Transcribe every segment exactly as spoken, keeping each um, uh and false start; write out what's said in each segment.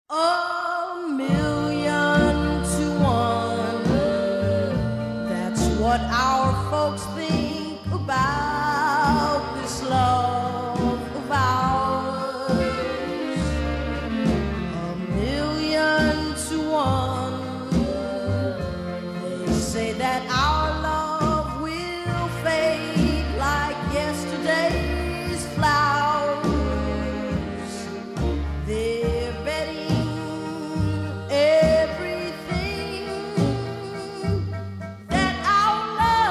A million to one. That's what our folks think about this love of ours. A million to one. They say that our love will fade like yesterday's flowers. They're betting everything that our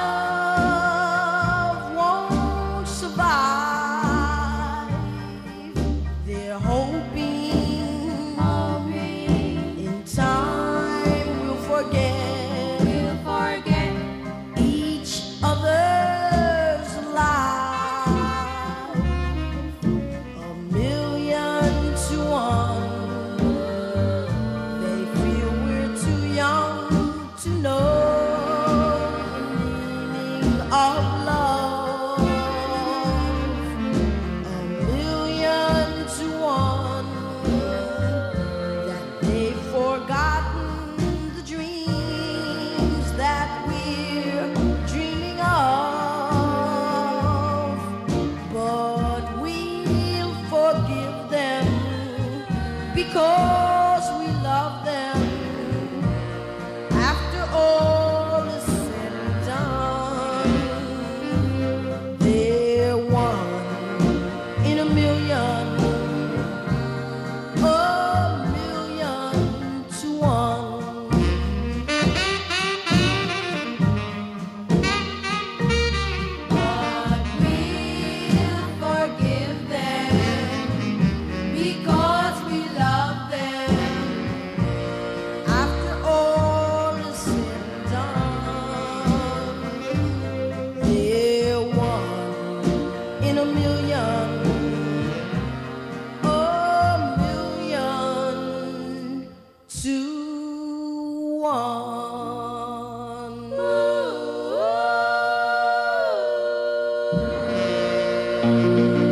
love won't survive. They're hoping, hoping in time we'll forget, we'll forget each other's life. A million to one. They feel we're too young to know the meaning of love. A million to one. That they've forgotten the dreams that we're dreaming of. But we'll forgive them because we love them. After all is said and done, they're one in a million. A million to one. But we'll forgive them because we love them. After all is said and done, they're one in a million. A million to one.